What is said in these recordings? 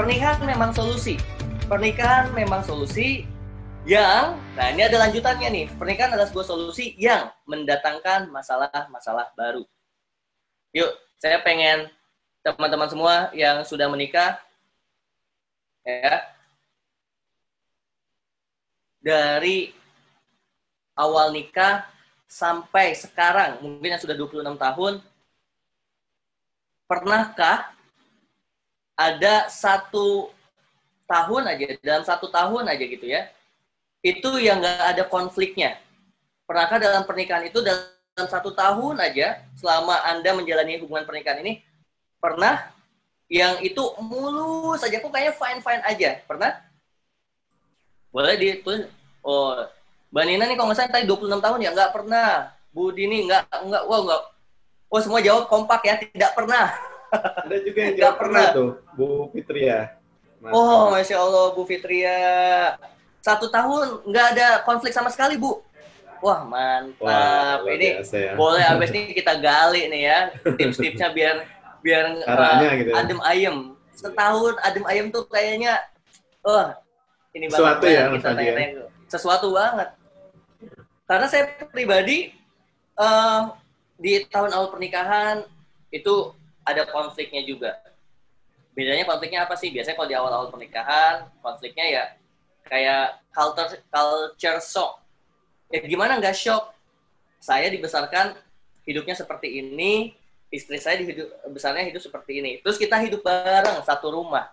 pernikahan memang solusi. Pernikahan memang solusi yang, nah ini ada lanjutannya nih. Pernikahan adalah sebuah solusi yang mendatangkan masalah-masalah baru. Yuk, saya pengen teman-teman semua yang sudah menikah, ya, dari awal nikah sampai sekarang, mungkin yang sudah 26 tahun, pernahkah ada 1 tahun aja, dalam 1 tahun aja gitu ya, itu yang nggak ada konfliknya? Pernahkah dalam pernikahan itu dalam 1 tahun aja, selama Anda menjalani hubungan pernikahan ini, pernah yang itu mulus aja, kok kayaknya fine-fine aja? Pernah? Boleh ditulis. Oh, Mbak Nina nih kalau nggak salah tadi 26 tahun ya? Nggak pernah. Bu Dini nggak. Wah, nggak. Oh, semua jawab kompak ya, tidak pernah. Ada juga yang nggak pernah tuh, Bu Fitria. Oh, Masya Allah, Bu Fitria. 1 tahun nggak ada konflik sama sekali, Bu. Wah, mantap. Wah, ini ya. boleh abis ini kita gali nih ya, tips-tipsnya biar gitu ya. adem ayem. Setahun adem ayem tuh kayaknya, ini sesuatu banget ya, kita tanya-tanya. Sesuatu banget. Karena saya pribadi di tahun awal pernikahan itu ada konfliknya juga. Bedanya konfliknya apa sih? Biasanya kalau di awal-awal pernikahan, konfliknya ya kayak culture shock. Ya gimana nggak shock? Saya dibesarkan hidupnya seperti ini, istri saya besarnya hidup seperti ini. Terus kita hidup bareng satu rumah.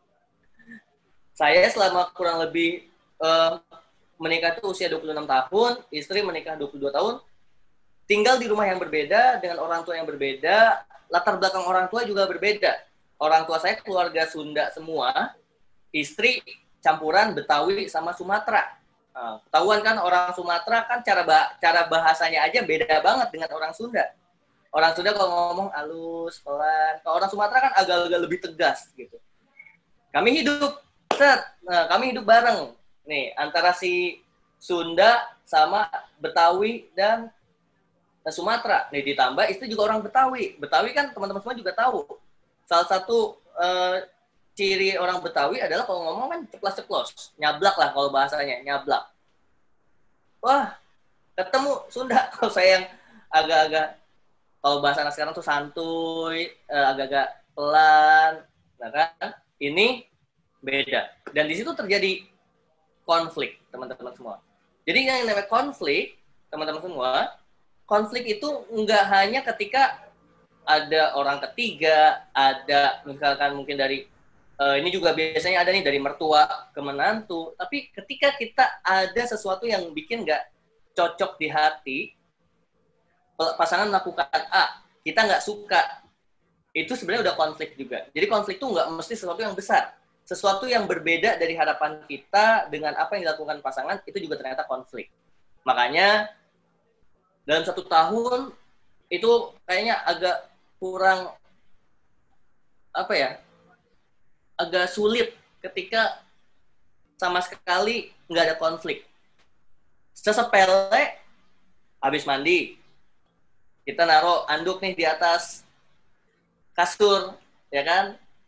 Saya selama kurang lebih menikah itu usia 26 tahun, istri menikah 22 tahun, tinggal di rumah yang berbeda, dengan orang tua yang berbeda, latar belakang orang tua juga berbeda. Orang tua saya keluarga Sunda semua, istri campuran Betawi sama Sumatera. Ketahuan kan orang Sumatera kan cara bahasanya aja beda banget dengan orang Sunda. Orang Sunda kalau ngomong halus, pelan. Kalau orang Sumatera kan agak-agak lebih tegas gitu. Kami hidup bareng nih antara si Sunda sama Betawi dan Sumatera. Nih ditambah istri juga orang Betawi. Betawi kan teman-teman semua juga tahu. Salah satu ciri orang Betawi adalah kalau ngomong kan ceplas-ceplos, nyablak lah kalau bahasanya, nyablak. Wah, ketemu Sunda kalau saya yang agak-agak, kalau bahasa anak sekarang tuh santuy, agak-agak pelan, nah kan? Ini beda. Dan di situ terjadi konflik, teman-teman semua. Jadi yang namanya konflik, teman-teman semua, konflik itu nggak hanya ketika ada orang ketiga, ada misalkan mungkin dari ini juga biasanya ada nih dari mertua ke menantu. Tapi ketika kita ada sesuatu yang bikin nggak cocok di hati, pasangan melakukan A, kita nggak suka, itu sebenarnya udah konflik juga. Jadi konflik itu nggak mesti sesuatu yang besar. Sesuatu yang berbeda dari harapan kita dengan apa yang dilakukan pasangan, itu juga ternyata konflik. Makanya dalam 1 tahun itu kayaknya agak kurang, apa ya, agak sulit ketika sama sekali nggak ada konflik. Sesepele, habis mandi, kita naruh anduk nih di atas kasur, ya kan?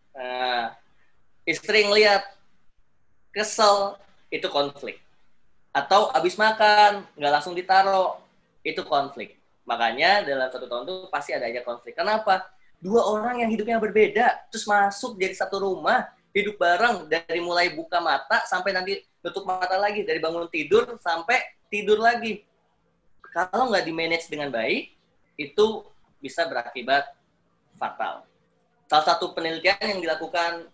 Istri ngeliat, kesel, itu konflik. Atau habis makan, nggak langsung ditaruh, itu konflik. Makanya dalam 1 tahun itu pasti ada aja konflik. Kenapa? 2 orang yang hidupnya berbeda, terus masuk jadi satu rumah, hidup bareng, dari mulai buka mata sampai nanti tutup mata lagi, dari bangun tidur sampai tidur lagi. Kalau nggak di-manage dengan baik, itu bisa berakibat fatal. Salah satu penelitian yang dilakukan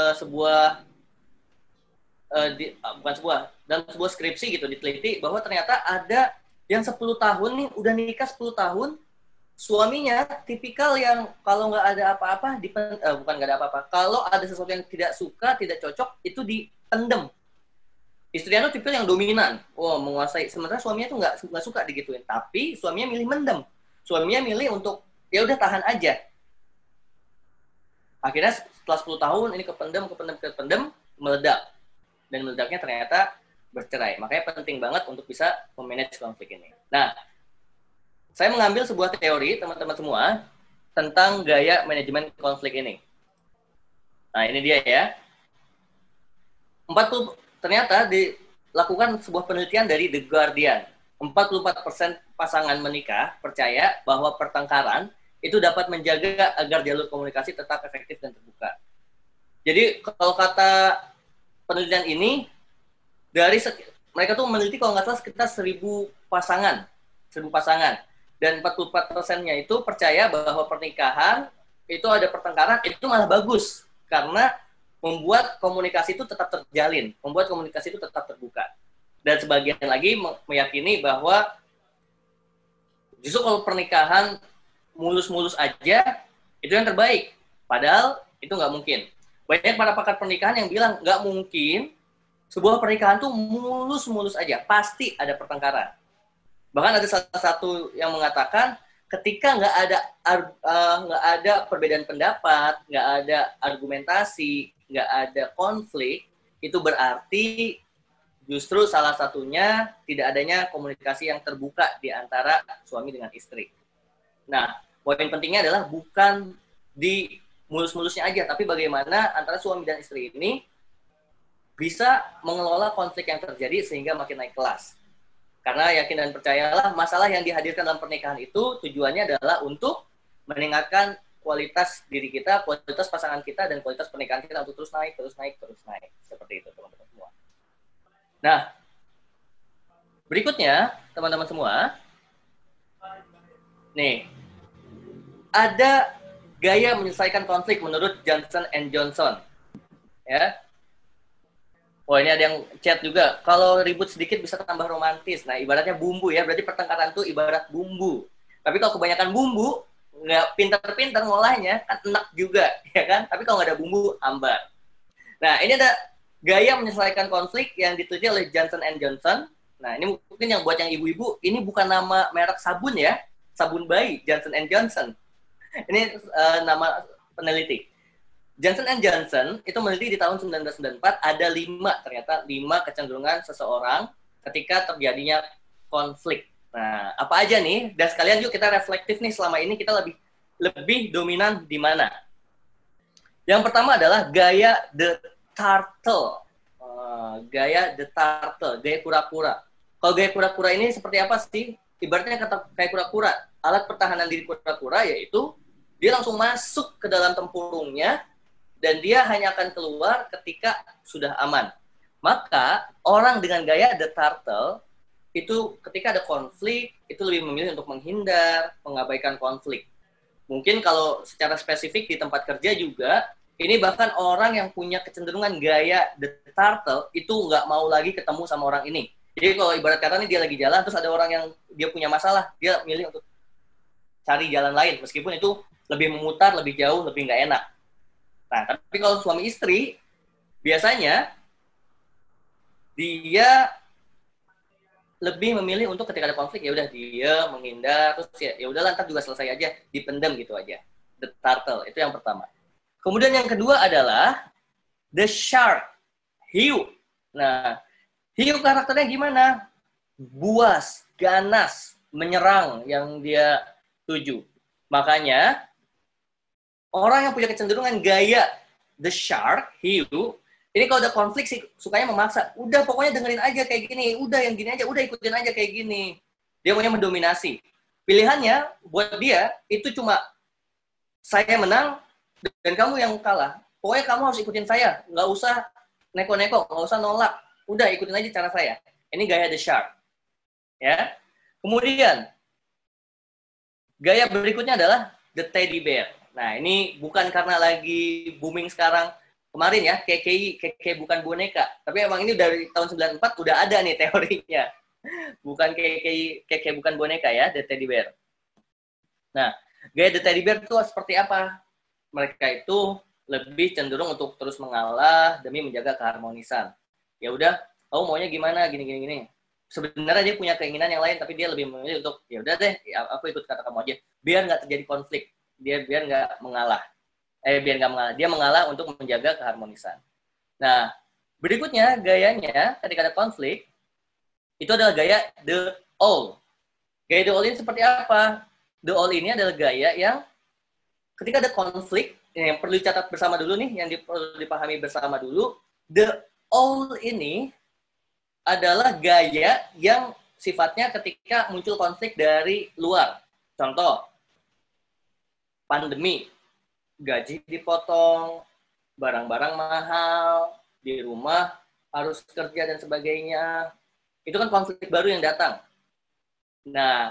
dalam sebuah skripsi gitu, diteliti bahwa ternyata ada yang 10 tahun nih, udah nikah 10 tahun, suaminya tipikal yang kalau nggak ada apa-apa, bukan nggak ada apa-apa, kalau ada sesuatu yang tidak suka, tidak cocok, itu dipendem. Istrinya tuh tipikal yang dominan, menguasai, sementara suaminya tuh nggak suka digituin, tapi suaminya milih mendem, suaminya milih untuk ya udah tahan aja. Akhirnya setelah 10 tahun ini kependem, meledak, dan meledaknya ternyata bercerai. Makanya penting banget untuk bisa memanage konflik ini. Nah, saya mengambil sebuah teori, teman-teman semua, tentang gaya manajemen konflik ini. Nah, ini dia ya. Ternyata dilakukan sebuah penelitian dari The Guardian. 44% pasangan menikah percaya bahwa pertengkaran itu dapat menjaga agar jalur komunikasi tetap efektif dan terbuka. Jadi kalau kata penelitian ini, mereka tuh meneliti kalau nggak salah sekitar 1.000 pasangan. Dan 44%-nya itu percaya bahwa pernikahan itu ada pertengkaran, itu malah bagus. Karena membuat komunikasi itu tetap terjalin, membuat komunikasi itu tetap terbuka. Dan sebagian lagi meyakini bahwa justru kalau pernikahan mulus-mulus aja, itu yang terbaik. Padahal itu nggak mungkin. Banyak para pakar pernikahan yang bilang nggak mungkin sebuah pernikahan tuh mulus-mulus aja. Pasti ada pertengkaran. Bahkan ada salah satu yang mengatakan ketika nggak ada perbedaan pendapat, nggak ada argumentasi, nggak ada konflik, itu berarti justru salah satunya tidak adanya komunikasi yang terbuka di antara suami dengan istri. Nah, poin pentingnya adalah bukan di mulus-mulusnya aja, tapi bagaimana antara suami dan istri ini bisa mengelola konflik yang terjadi sehingga makin naik kelas. Karena yakin dan percayalah, masalah yang dihadirkan dalam pernikahan itu tujuannya adalah untuk meningkatkan kualitas diri kita, kualitas pasangan kita, dan kualitas pernikahan kita untuk terus naik. Seperti itu, teman-teman semua. Nah, berikutnya, teman-teman semua, nih, ada gaya menyelesaikan konflik menurut Johnson & Johnson. Ya. Oh, ini ada yang chat juga. Kalau ribut sedikit bisa tambah romantis. Nah, ibaratnya bumbu ya. Berarti pertengkaran itu ibarat bumbu. Tapi kalau kebanyakan bumbu, nggak pintar-pintar ngolahnya, kan enak juga. Ya kan? Tapi kalau nggak ada bumbu, hambar. Nah, ini ada gaya menyelesaikan konflik yang dituju oleh Johnson & Johnson. Nah, ini mungkin yang buat yang ibu-ibu, ini bukan nama merek sabun ya. Sabun bayi, Johnson & Johnson. Ini nama peneliti. Johnson & Johnson itu meneliti di tahun 1994 ada 5 kecenderungan seseorang ketika terjadinya konflik. Nah, apa aja nih? Dan sekalian yuk kita reflektif nih, selama ini kita lebih dominan di mana? Yang pertama adalah gaya the turtle. Gaya kura-kura. Kalau gaya kura-kura ini seperti apa sih? Ibaratnya kayak kura-kura. Alat pertahanan diri kura-kura yaitu dia langsung masuk ke dalam tempurungnya dan dia hanya akan keluar ketika sudah aman. Maka orang dengan gaya the turtle itu ketika ada konflik itu lebih memilih untuk menghindar, mengabaikan konflik. Mungkin kalau secara spesifik di tempat kerja juga, ini bahkan orang yang punya kecenderungan gaya the turtle itu nggak mau lagi ketemu sama orang ini. Jadi kalau ibarat kata nih dia lagi jalan, terus ada orang yang dia punya masalah, dia milih untuk cari jalan lain, meskipun itu lebih memutar, lebih jauh, lebih nggak enak. Nah, tapi kalau suami istri, biasanya dia lebih memilih untuk ketika ada konflik, ya udah dia menghindar, terus ya udah lantar juga selesai aja, dipendam gitu aja. The turtle, itu yang pertama. Kemudian yang kedua adalah the shark, hiu. Nah, hiu karakternya gimana? Buas, ganas, menyerang yang dia tuju. Makanya orang yang punya kecenderungan gaya the shark, hiu, ini kalau ada konflik sih sukanya memaksa. Udah pokoknya dengerin aja kayak gini. Udah yang gini aja, udah ikutin aja kayak gini. Dia maunya mendominasi. Pilihannya buat dia itu cuma saya menang dan kamu yang kalah. Pokoknya kamu harus ikutin saya. Nggak usah neko-neko, nggak usah nolak. Udah ikutin aja cara saya. Ini gaya the shark. Ya. Kemudian gaya berikutnya adalah the teddy bear. Nah, ini bukan karena lagi booming sekarang kemarin ya, KKI bukan boneka. Tapi emang ini dari tahun 94 udah ada nih teorinya. Bukan KKI bukan boneka ya, the teddy bear. Nah, gaya the teddy bear itu seperti apa? Mereka itu lebih cenderung untuk terus mengalah demi menjaga keharmonisan. Ya udah, kamu maunya gimana, gini. Sebenarnya dia punya keinginan yang lain, tapi dia lebih memilih untuk ya udah deh, aku ikut kata kamu aja, biar nggak terjadi konflik. Biar nggak mengalah. Dia mengalah untuk menjaga keharmonisan. Nah, berikutnya gayanya ketika ada konflik itu adalah gaya the all. Gaya the all ini seperti apa? The all ini adalah gaya yang ketika ada konflik, yang perlu dicatat bersama dulu nih, yang perlu dipahami bersama dulu, the all ini adalah gaya yang sifatnya ketika muncul konflik dari luar. Contoh, pandemi, gaji dipotong, barang-barang mahal, di rumah harus kerja dan sebagainya. Itu kan konflik baru yang datang. Nah,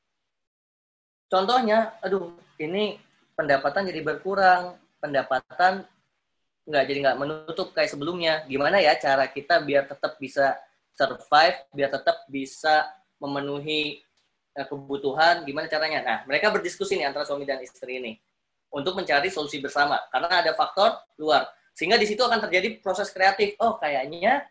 contohnya, aduh, ini pendapatan jadi berkurang, pendapatan nggak menutup kayak sebelumnya. Gimana ya cara kita biar tetap bisa survive, biar tetap bisa memenuhi kebutuhan, gimana caranya? Nah, mereka berdiskusi nih antara suami dan istri ini untuk mencari solusi bersama karena ada faktor luar. Sehingga di situ akan terjadi proses kreatif. Oh, kayaknya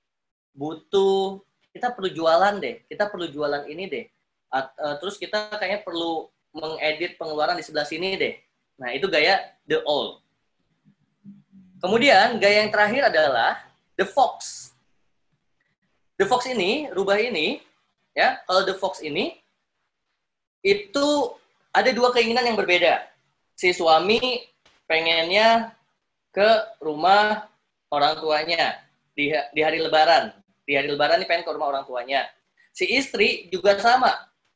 butuh, kita perlu jualan deh, kita perlu jualan ini deh. Terus kita kayaknya perlu mengedit pengeluaran di sebelah sini deh. Nah, itu gaya the all. Kemudian gaya yang terakhir adalah the fox. The fox ini, rubah ini, ya, kalau the fox ini itu ada dua keinginan yang berbeda. Si suami pengennya ke rumah orang tuanya di hari Lebaran. Di hari Lebaran ini pengen ke rumah orang tuanya. Si istri juga sama.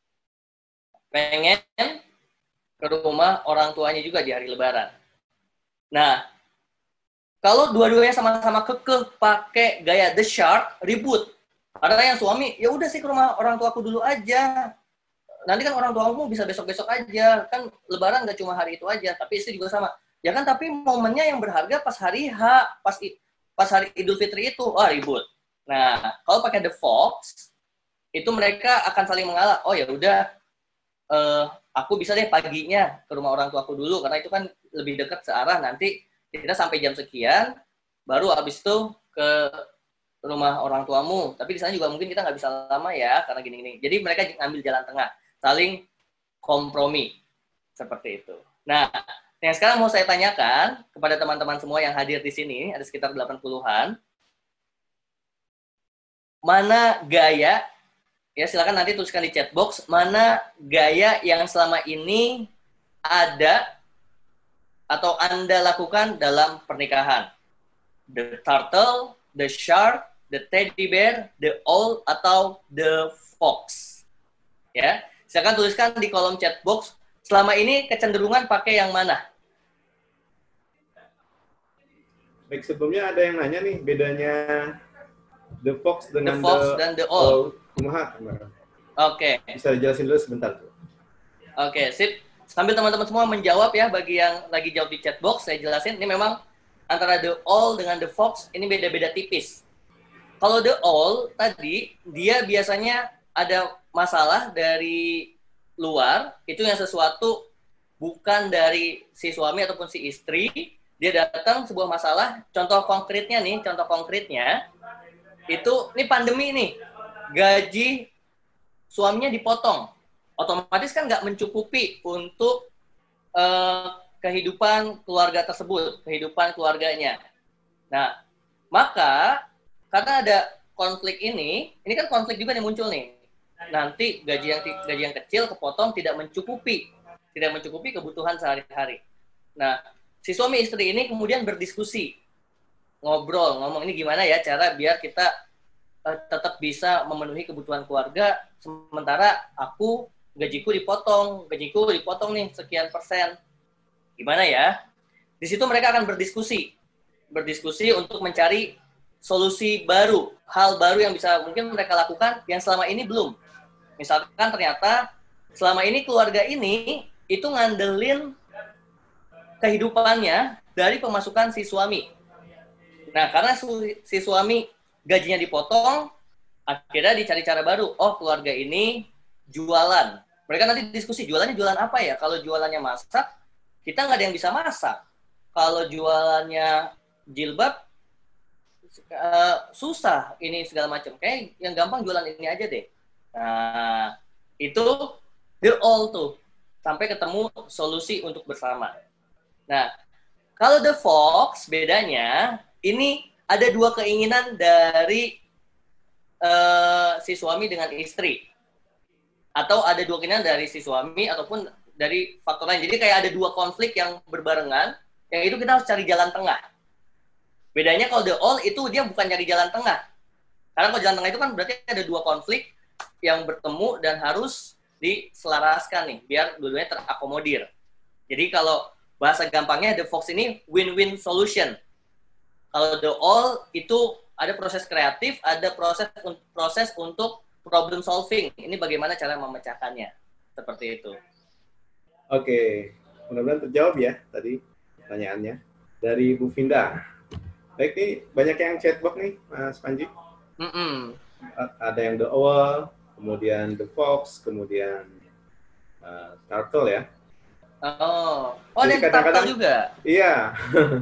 Pengen ke rumah orang tuanya juga di hari Lebaran. Nah, kalau dua-duanya sama-sama kekeh pakai gaya the shark, ribut. Karena yang suami, ya udah sih ke rumah orang tuaku dulu aja. Nanti kan orang tuamu bisa besok-besok aja. Kan Lebaran nggak cuma hari itu aja, tapi istri juga sama. Ya kan, tapi momennya yang berharga pas hari H, pas hari Idul Fitri itu, wah ribut. Nah, kalau pakai the fox, itu mereka akan saling mengalah. Oh ya udah, aku bisa deh paginya ke rumah orang tuaku dulu, karena itu kan lebih dekat searah. Nanti kita sampai jam sekian, baru habis itu ke rumah orang tuamu. Tapi di sana juga mungkin kita nggak bisa lama ya, karena gini-gini. Jadi mereka ngambil jalan tengah, saling kompromi. Seperti itu. Nah, yang sekarang mau saya tanyakan kepada teman-teman semua yang hadir di sini, ada sekitar 80-an. Mana gaya, ya silakan nanti tuliskan di chat box, mana gaya yang selama ini ada atau Anda lakukan dalam pernikahan. The turtle, the shark, the teddy bear, the owl, atau the fox. Ya, silakan tuliskan di kolom chat box, selama ini kecenderungan pakai yang mana? Baik, sebelumnya ada yang nanya nih, bedanya the fox dengan the fox dan the owl. Oke. Bisa dijelasin dulu sebentar tuh. Oke, sip. Sambil teman-teman semua menjawab ya, bagi yang lagi jawab di chat box, saya jelasin. Ini memang antara the owl dengan the fox, ini beda-beda tipis. Kalau the owl tadi, dia biasanya ada masalah dari luar, itu yang sesuatu bukan dari si suami ataupun si istri. Dia datang sebuah masalah, contoh konkretnya, itu, ini pandemi nih, gaji suaminya dipotong. Otomatis kan nggak mencukupi untuk kehidupan keluarga tersebut, kehidupan keluarganya. Nah, maka karena ada konflik ini kan konflik juga yang muncul nih. Nanti gaji yang kecil kepotong tidak mencukupi kebutuhan sehari-hari. Nah, si suami istri ini kemudian berdiskusi, ngomong ini gimana ya cara biar kita tetap bisa memenuhi kebutuhan keluarga, sementara gajiku dipotong nih sekian persen. Gimana ya? Di situ mereka akan berdiskusi untuk mencari solusi baru, hal baru yang bisa mungkin mereka lakukan yang selama ini belum. Misalkan ternyata selama ini keluarga ini itu ngandelin kehidupannya dari pemasukan si suami. Nah, karena si suami gajinya dipotong, akhirnya dicari cara baru. Oh, keluarga ini jualan. Mereka nanti diskusi, jualannya jualan apa ya? Kalau jualannya masak, kita nggak ada yang bisa masak. Kalau jualannya jilbab, susah ini segala macam. Kayak yang gampang jualan ini aja deh. Nah, itu the all tuh. Sampai ketemu solusi untuk bersama. Nah, kalau the fox, bedanya, ini ada dua keinginan dari si suami dengan istri. Atau ada dua keinginan dari si suami ataupun dari faktor lain. Jadi kayak ada dua konflik yang berbarengan, yang itu kita harus cari jalan tengah. Bedanya kalau the all itu dia bukan nyari jalan tengah. Karena kalau jalan tengah itu kan berarti ada dua konflik yang bertemu dan harus diselaraskan nih, biar dua-duanya terakomodir. Jadi kalau bahasa gampangnya the Fox ini win-win solution. Kalau the all itu ada proses kreatif, ada proses untuk problem solving. Ini bagaimana cara memecahkannya. Seperti itu. Oke, mudah-mudahan terjawab ya tadi pertanyaannya dari Bu Vinda. Baik nih, banyak yang chatbox nih, Mas Panji. Ada yang the owl, kemudian the fox, kemudian turtle ya. Oh, Jadi ada turtle juga. Iya.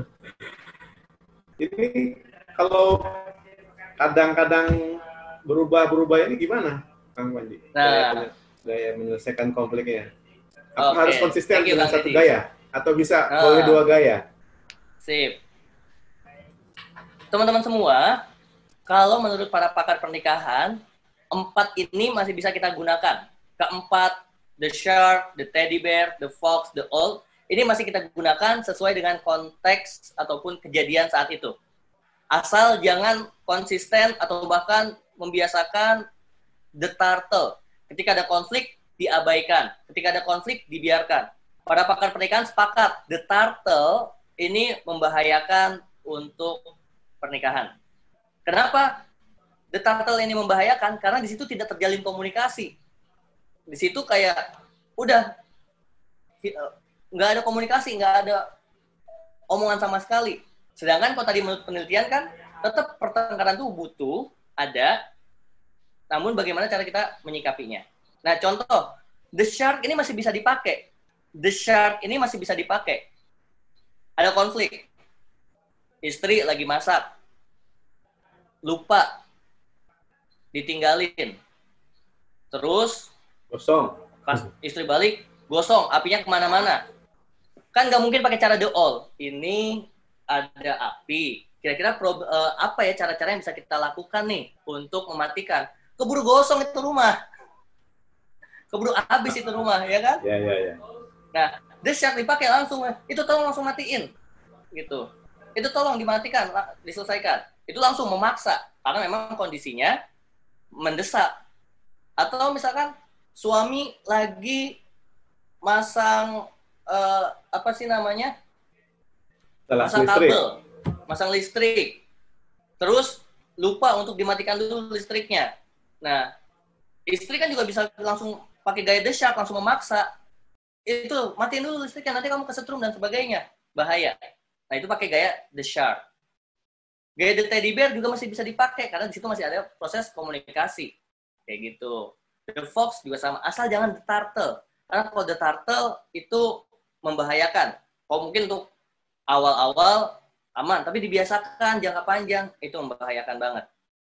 Ini kalau kadang-kadang berubah-berubah ini gimana, Kang Panji? Gaya menyelesaikan konfliknya. Apa harus konsisten dengan satu gaya? Atau bisa boleh dua gaya? Sip. Teman-teman semua, kalau menurut para pakar pernikahan, 4 ini masih bisa kita gunakan. Keempat, the shark, the teddy bear, the fox, the owl, ini masih kita gunakan sesuai dengan konteks ataupun kejadian saat itu. Asal jangan konsisten atau bahkan membiasakan the turtle. Ketika ada konflik, diabaikan. Ketika ada konflik, dibiarkan. Para pakar pernikahan sepakat, the turtle ini membahayakan untuk pernikahan. Kenapa the turtle ini membahayakan? Karena di situ tidak terjalin komunikasi. Di situ kayak udah nggak ada komunikasi, nggak ada omongan sama sekali. Sedangkan kalau tadi menurut penelitian kan tetap pertengkaran itu butuh ada, namun bagaimana cara kita menyikapinya. Nah contoh, the shark ini masih bisa dipakai. The shark ini masih bisa dipakai. Ada konflik. Istri lagi masak. Lupa. Ditinggalin. Terus. Gosong. Pas istri balik, gosong. Apinya kemana-mana. Kan nggak mungkin pakai cara the all. Ini ada api. Kira-kira apa ya cara-cara yang bisa kita lakukan nih untuk mematikan? Keburu gosong itu rumah. Keburu habis itu rumah, ya kan? Ya. Nah, the shark dipakai langsung, itu tolong langsung matiin, gitu. Itu tolong dimatikan, diselesaikan. Itu langsung memaksa, karena memang kondisinya mendesak. Atau misalkan suami lagi masang apa sih namanya? Masang kabel, masang listrik. Terus lupa untuk dimatikan dulu listriknya. Nah, istri kan juga bisa langsung pakai gaya the shark, langsung memaksa. Itu matiin dulu listriknya, nanti kamu kesetrum dan sebagainya, bahaya. Nah itu pakai gaya the shark. Gaya the teddy bear juga masih bisa dipakai karena di situ masih ada proses komunikasi kayak gitu. The fox juga sama, asal jangan the turtle, karena kalau the turtle itu membahayakan. Kalau mungkin untuk awal-awal aman, tapi dibiasakan jangka panjang itu membahayakan banget.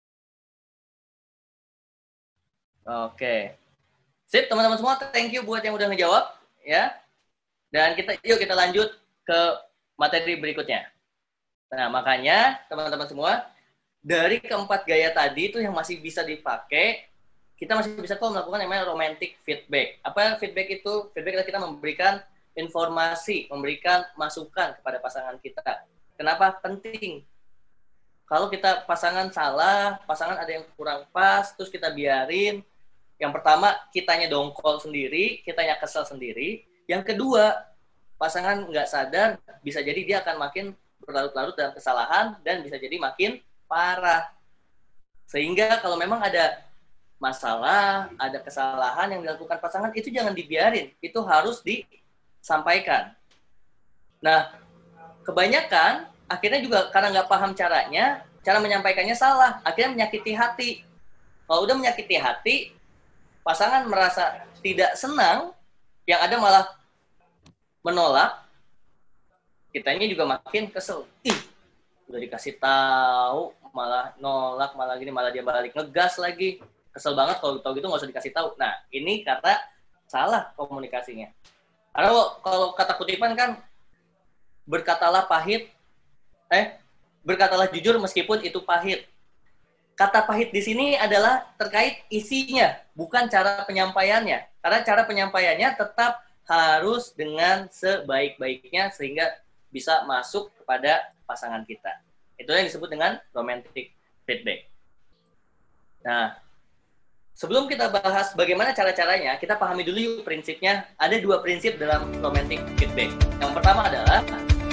Oke, sip teman-teman semua, thank you buat yang udah ngejawab. Ya, dan yuk kita lanjut ke materi berikutnya. Nah, makanya teman-teman semua, dari keempat gaya tadi itu yang masih bisa dipakai, kita masih bisa kok melakukan yang namanya romantic feedback. Apa feedback itu? Feedback adalah kita memberikan informasi, memberikan masukan kepada pasangan kita. Kenapa penting? Kalau kita pasangan salah, pasangan ada yang kurang pas, terus kita biarin. Yang pertama, kitanya dongkol sendiri, kitanya kesel sendiri. Yang kedua, pasangan nggak sadar, bisa jadi dia akan makin berlarut-larut dalam kesalahan dan bisa jadi makin parah. Sehingga kalau memang ada masalah, ada kesalahan yang dilakukan pasangan, itu jangan dibiarin. Itu harus disampaikan. Nah, kebanyakan akhirnya juga karena nggak paham caranya, cara menyampaikannya salah. Akhirnya menyakiti hati. Kalau udah menyakiti hati, pasangan merasa tidak senang, yang ada malah menolak, kitanya juga makin kesel. Ih, udah dikasih tahu, malah nolak, malah gini, malah dia balik ngegas lagi. Kesel banget kalau tahu gitu nggak usah dikasih tahu. Nah, ini karena salah komunikasinya. Karena kalau kata kutipan kan, berkatalah jujur meskipun itu pahit. Kata pahit di sini adalah terkait isinya, bukan cara penyampaiannya. Karena cara penyampaiannya tetap harus dengan sebaik-baiknya sehingga bisa masuk kepada pasangan kita. Itulah yang disebut dengan romantic feedback. Nah, sebelum kita bahas bagaimana cara-caranya, kita pahami dulu yuk prinsipnya. Ada 2 prinsip dalam romantic feedback. Yang pertama adalah